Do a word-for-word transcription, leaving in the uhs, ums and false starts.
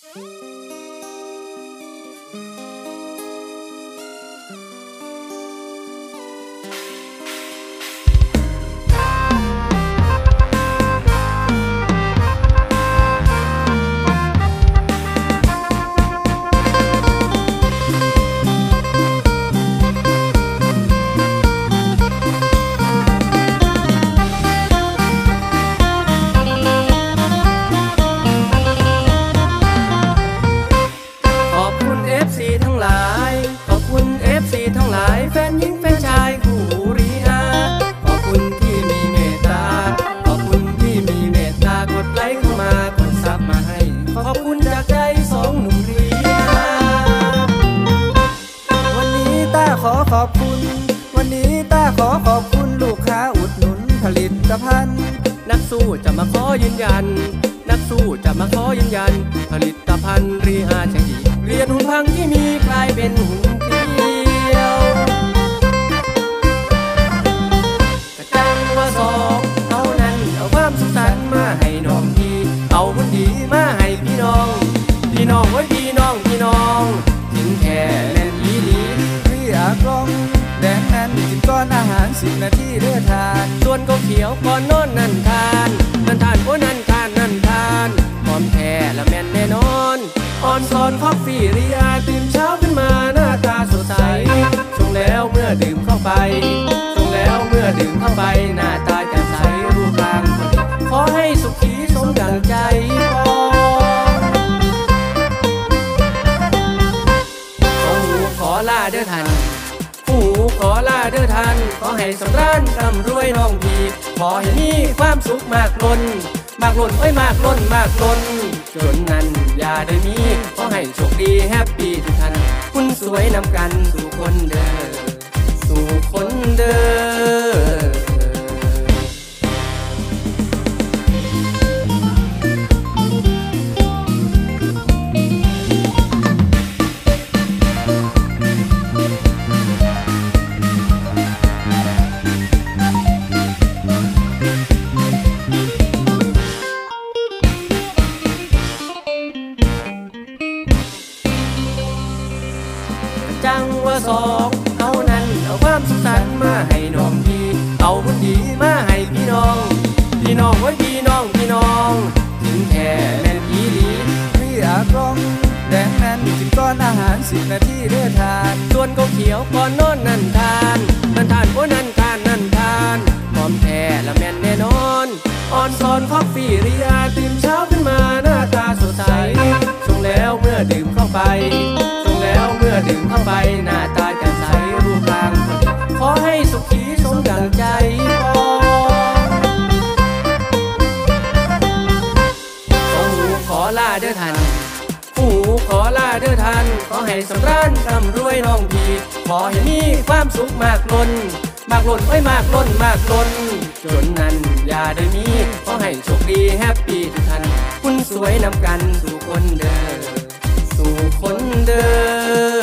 ขอขอบคุณวันนี้ต้าขอขอบคุณลูกค้าอุดหนุนผลิตภัณฑ์นักสู้จะมาขอยืนยันนักสู้จะมาขอยืนยันผลิตภัณฑ์รีอาช่างดีเปลี่ยนหุ่นพังที่มีกลายเป็นหุ่นเกลียวกระจังว่าสองเอานั้นเอาความสุขสันต์มาให้น้องดีเอาคนดีมาให้พี่น้องพี่น้องไว้พี่น้องพี่น้องกินแค่แน่นอีหลีกล่องแดงนั้นกินก้อนอาหารสิบนาทีเลือทานส่วนก็เขียวก่อนนอนนั่นทานนั่นทานโอ้นั่นทานนั่นทานหอมแท้ละแม่นแน่นอนออนซอนคอฟฟี่รีอาตื่นเช้าขึ้นมาหน้าตาสดใสชงแล้วเมื่อดื่มเข้าไปชงแล้วเมื่อดื่มเข้าไปหน้าตาแจ่มใสรูปร่างพอดีขอให้สุขีสมดังใจปองหูขอลาเด้อท่านหูขอลาเด้อท่านขอให้สำราญร่ำรวยน้องพี่ขอให้มีความสุขมากล้นมากล้นไว้มากล้นมากล้นจนนั้นอย่าได้มีขอให้โชคดีแฮปปี้ทุกท่านคุณสวยนำกันสู่คนเด้อสู่คนเด้อจังว่าสองเอานั้นเอาความสุขสันต์มาให้น้องพี่เอาคนดีมาให้พี่น้องพี่น้องไว้พี่น้องพี่น้องกินแค่แม่นอีหลีพี่อากล่องแดงนั้นกินก้อนอาหารสิบนาทีเลือทานส่วนก็เขียวก่อนนอนนั่นทานนั่นทานโอ้นั่นทานนั่นทานหอมแท้ละแม่นแน่นอนออนซอนคอฟฟี่รีอาตื่นเช้าขึ้นมาหน้าตาสดใสชงแล้วเมื่อดื่มเข้าไปแล้วเมื่อดื่มเข้าไปหน้าตาแจ่มใสรูปร่างพอดีขอให้สุขีสมดังใจปองหูขอลาเด้อท่านหูขอลาเด้อท่านขอให้สำราญร่ำรวยน้องพี่ขอให้มีความสุขมากล้นมากล้นไว้มากล้นมากล้นจนนั้นอย่าได้มีขอให้โชคดีแฮปปี้ทุกท่านคุณสวยนำกันสู่คนเด้อสู่คนเด้อ